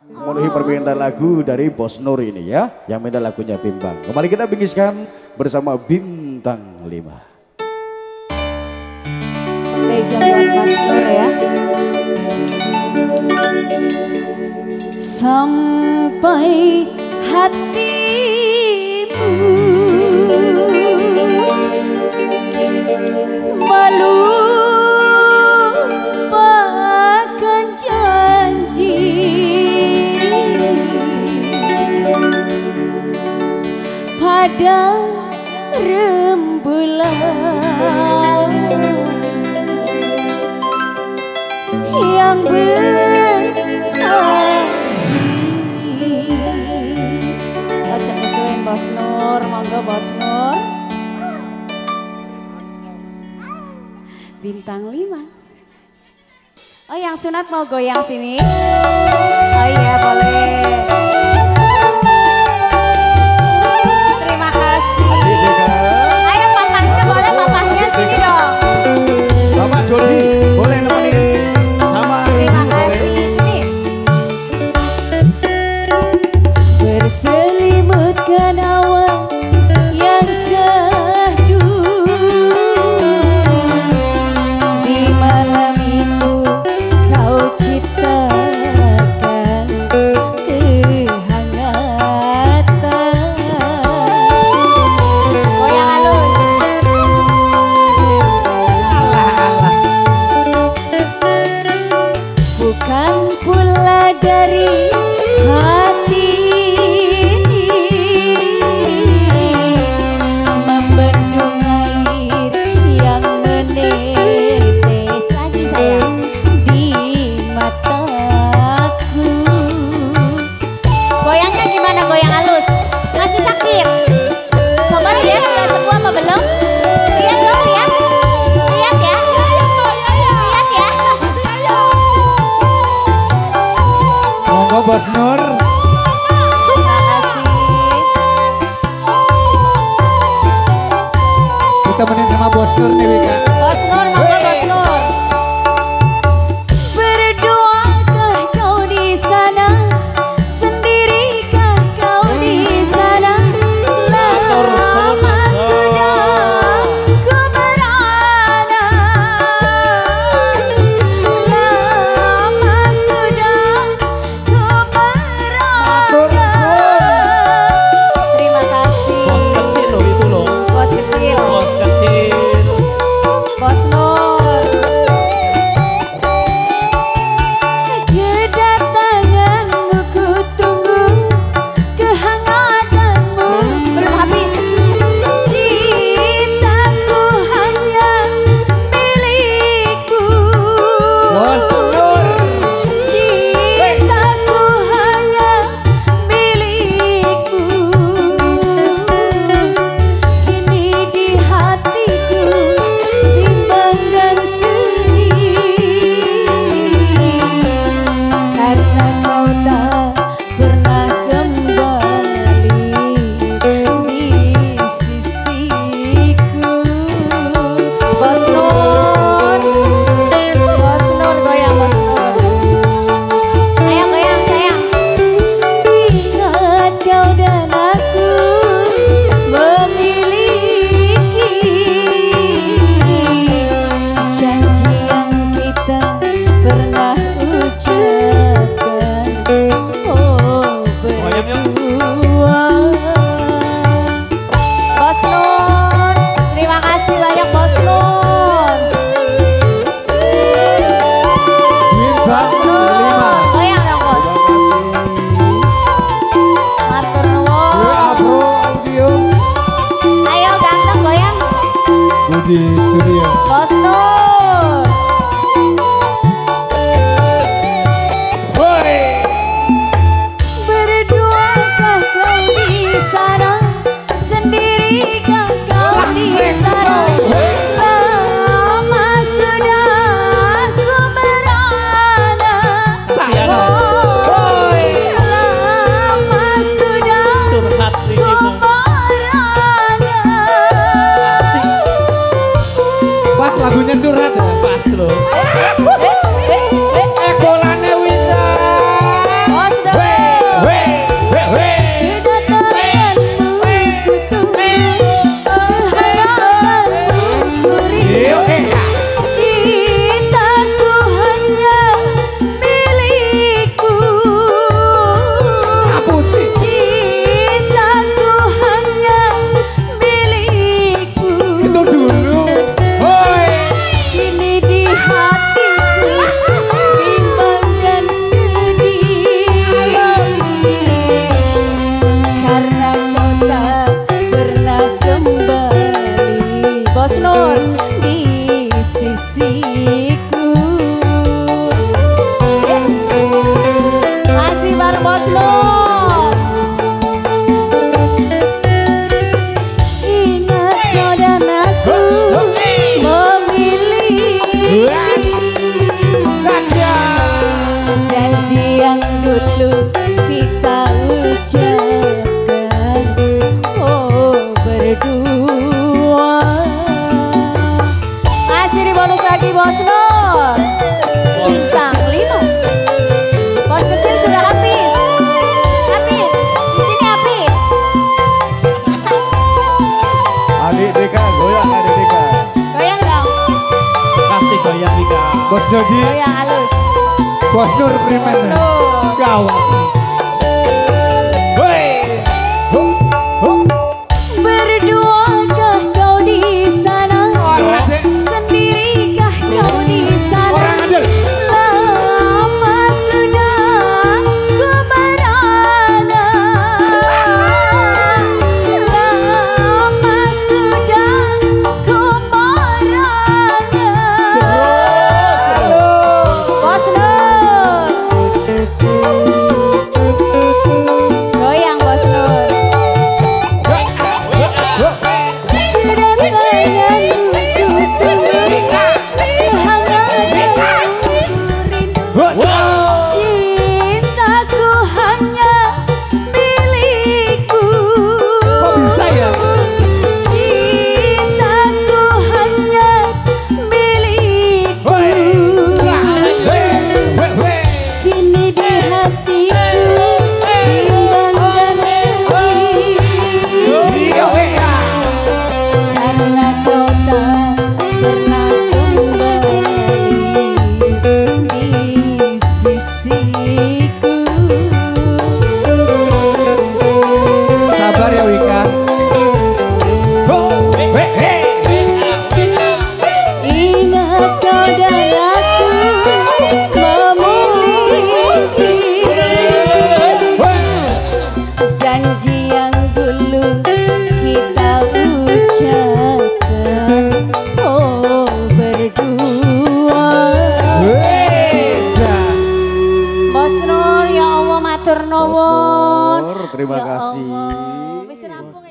memenuhi permintaan lagu dari Bos Nur ini ya, yang minta lagunya Bimbang. Kembali kita bingiskan bersama Bintang 5. Spesial buat Bos Nur ya. Sampai hatimu melupakan janji pada rembulan yang bersaksi. Ojo kesuwen Bos Nur, monggo Bos Nur. Bintang 5. Oh yang sunat mau goyang sini? Oh iya boleh. Terima kasih. Ayo papahnya boleh, papahnya sini dong. Bapak Dodi boleh nemenin sama Terima kasih sini. Berselimutkan awan yang syahdu di malam itu kau ciptakan kehangatan. Goyang halus. Bukan pula dari hati membendung air yang menetes lagi sayang di mataku. Goyangnya gimana? Goyang halus. Masih sakit? Coba lihat udah semua apa belum? Lihat dong, lihat. Lihat ya. Lihat ya. monggo Bos Nur. Terima kasih. Kita temenin sama Bos Nur nih Wika. Bos Nur, monggo Bos Nur. Berdoakah kau di sana, sendirikah kau di sana? Lama sudah ku merana, lama sudah ku merana. Terima kasih. Bos kecil loh itu loh. Bos kecil. Bos kecil. dulu kita ucapkan oh berdua. Masih di bonus lagi Bos Nur. Bintang 5. Bos kecil sudah habis. Habis. Di sini habis. Adik Deka, goyang Adik Deka. Goyang dong. Kasih goyang Wika. Bos Dodi. Goyang halus. Bos Nur Primen. Bos Nur. Gawat. Berduakah kau di sana? Sendirikah kau di sana? Lama sudah ku merana. Lama sudah ku merana. Bos Nur. Goyang Bos Nur. Cintaku hanya milikku. Kok bisa ya? Cintaku hanya milikku. Kini di hatiku bimbang dan sedih. Karena kau tak pernah kembali di sisiku. Sabar ya Wika. Ingat kau dan aku memiliki janji yang dulu kita ucapkan oh berdua. Bos Nur ya Allah matur nuwun. Bos Nur, terima Ya kasih. Allah. Wis rampung ya.